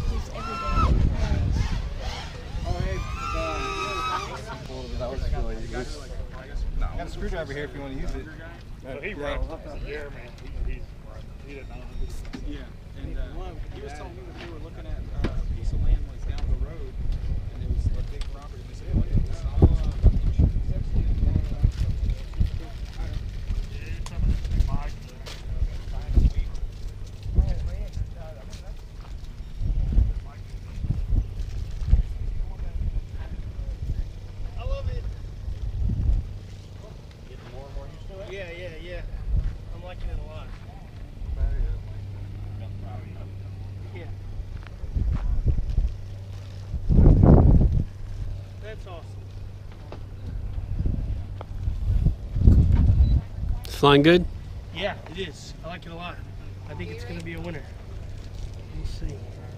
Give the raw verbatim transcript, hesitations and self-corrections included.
use every day. Oh, hey, uh, that was really good. I got a screwdriver here if you want to use it. So he runs. Yeah, man. He, he's he didn't know. Yeah, and uh, he was telling me that they were looking at uh, a piece of land like down the road, and it was a big property. They said, "What is this?" Oh, uh, I love it. Getting more and more used to it? Yeah, yeah, yeah. I'm liking it a lot. Yeah. That's awesome. It's flying good? Yeah, it is. I like it a lot. I think it's going to be a winner. We'll see.